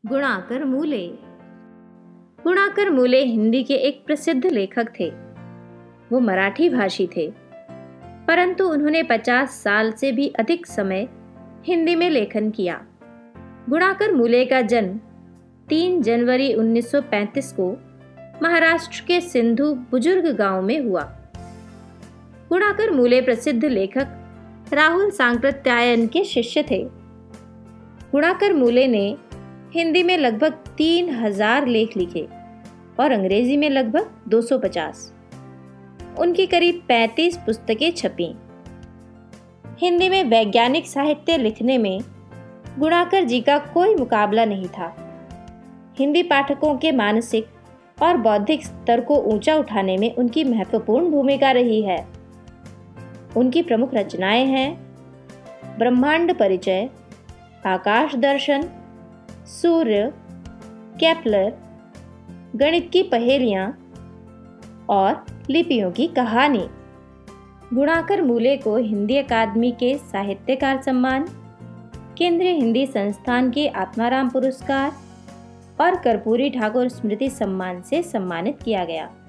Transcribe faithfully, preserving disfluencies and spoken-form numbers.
गुणाकर मूले। गुणाकर मूले हिंदी के एक प्रसिद्ध लेखक थे। वो मराठी भाषी थे, परंतु उन्होंने पचास साल से भी अधिक समय हिंदी में लेखन किया। गुणाकर मूले का जन्म तीन जनवरी उन्नीस सौ पैंतीस को महाराष्ट्र के सिंधु बुजुर्ग गांव में हुआ। गुणाकर मूले प्रसिद्ध लेखक राहुल सांकृत्यायन के शिष्य थे। गुणाकर मूले ने हिंदी में लगभग तीन हजार लेख लिखे और अंग्रेजी में लगभग दो सौ पचास। उनकी करीब पैंतीस पुस्तकें छपीं। हिंदी में वैज्ञानिक साहित्य लिखने में गुणाकर जी का कोई मुकाबला नहीं था। हिंदी पाठकों के मानसिक और बौद्धिक स्तर को ऊंचा उठाने में उनकी महत्वपूर्ण भूमिका रही है। उनकी प्रमुख रचनाएं हैं ब्रह्मांड परिचय, आकाश दर्शन, सूर्य, केपलर, गणित की पहेलियां और लिपियों की कहानी। गुणाकर मूले को हिंदी अकादमी के साहित्यकार सम्मान, केंद्रीय हिंदी संस्थान के आत्माराम पुरस्कार और कर्पूरी ठाकुर स्मृति सम्मान से सम्मानित किया गया।